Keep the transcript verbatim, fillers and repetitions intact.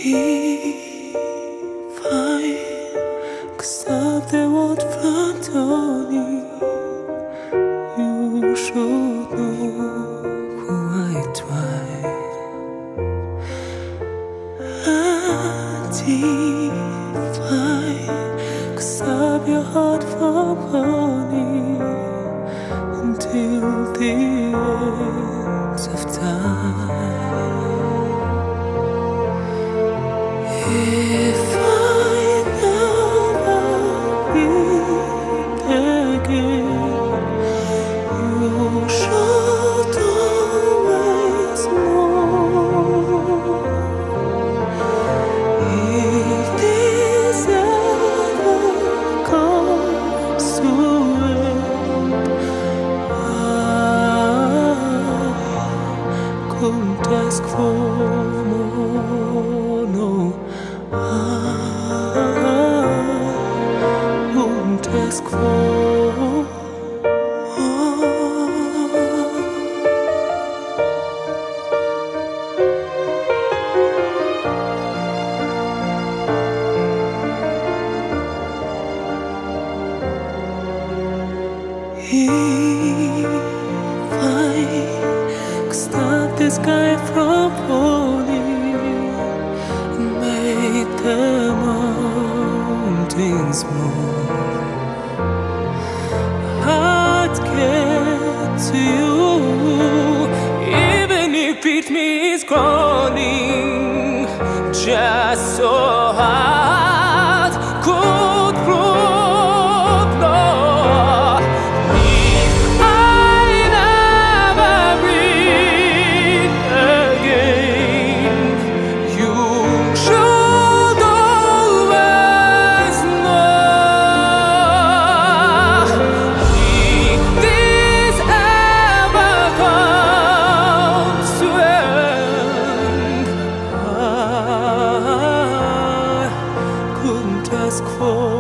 If I could stop the world from turning, you should know who I tried. And if I could stop your heart from burning until the end of time. If I never meet again, you should always know. If this ever comes to end, I couldn't ask for more, no. I wouldn't ask for more. If I could stop the sky from falling and make the mountains move, I'd get to you, even if it means crawling, just so hard could prove no. If I never breathe again, you should always know. If this ever comes to end, I couldn't ask for